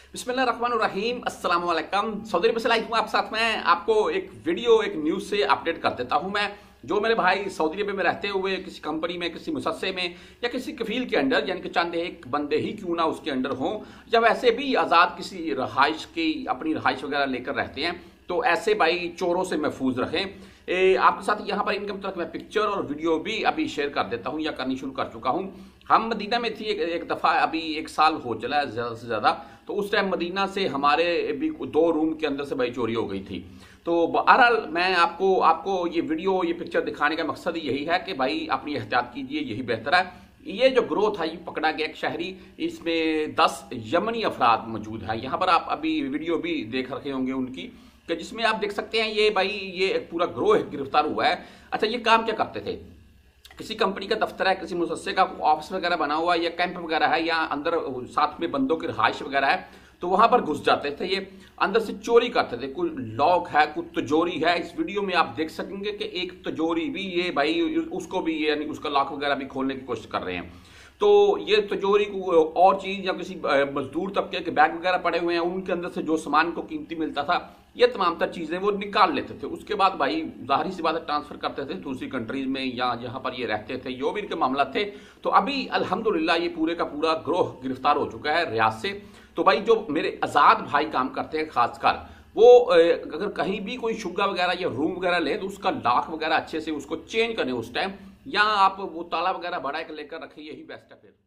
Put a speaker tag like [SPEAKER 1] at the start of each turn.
[SPEAKER 1] बिस्मिल्लाहिर्रहमानिर्रहीम, अस्सलाम वालेकुम। सऊदी अरब से लाइव हूँ आप साथ में। आपको एक वीडियो एक न्यूज़ से अपडेट कर देता हूँ मैं। जो मेरे भाई सऊदी अरब में रहते हुए किसी कंपनी में, किसी मुसस्से में या किसी कफील के अंडर, यानी कि चंद एक बंदे ही क्यों ना उसके अंडर हों, या वैसे भी आज़ाद किसी रहाइश की अपनी रहाइश वगैरह लेकर रहते हैं, तो ऐसे भाई चोरों से महफूज रखें। आपके साथ यहाँ पर इनके मतलब मैं पिक्चर और वीडियो भी अभी शेयर कर देता हूँ या करनी शुरू कर चुका हूँ। हम मदीना में थी एक दफ़ा, अभी 1 साल हो चला है ज़्यादा से ज़्यादा। तो उस टाइम मदीना से हमारे भी 2 रूम के अंदर से भाई चोरी हो गई थी। तो बहरहाल मैं आपको ये वीडियो ये पिक्चर दिखाने का मकसद यही है कि भाई अपनी एहतियात कीजिए, यही बेहतर है। ये जो ग्रोथ है ये पकड़ा गया एक शहरी, इसमें 10 यमनी अफराद मौजूद हैं। यहाँ पर आप अभी वीडियो भी देख रखे होंगे उनकी, कि जिसमें आप देख सकते हैं ये भाई ये एक पूरा ग्रोह गिरफ्तार हुआ है। अच्छा, ये काम क्या करते थे? किसी कंपनी का दफ्तर है, किसी मुसस्से का ऑफिस वगैरह बना हुआ है या कैंप वगैरह है, या अंदर साथ में बंदों की रहाइश वगैरह है, तो वहां पर घुस जाते थे। ये अंदर से चोरी करते थे। कोई लॉक है, कोई तिजोरी है। इस वीडियो में आप देख सकेंगे कि एक तिजोरी भी ये भाई उसको भी यानी उसका लॉक वगैरह भी खोलने की कोशिश कर रहे हैं। तो ये तिजोरी को और चीज या किसी मजदूर तबके के बैग वगैरह पड़े हुए हैं, उनके अंदर से जो सामान को कीमती मिलता था, ये तमाम तर चीजें वो निकाल लेते थे। उसके बाद भाई जाहिर सी बात है ट्रांसफर करते थे दूसरी कंट्रीज में या जहां पर ये रहते थे, जो भी इनके मामला थे। तो अभी अल्हम्दुलिल्लाह ये पूरे का पूरा ग्रोह गिरफ्तार हो चुका है रियाद से। तो भाई जो मेरे आजाद भाई काम करते हैं खासकर, वो अगर कहीं भी कोई शुगा वगैरह या रूम वगैरह ले, तो उसका लॉक वगैरह अच्छे से उसको चेंज करें उस टाइम, या आप वो ताला वगैरह बढ़ा के लेकर रखें, यही बेस्ट है फिर।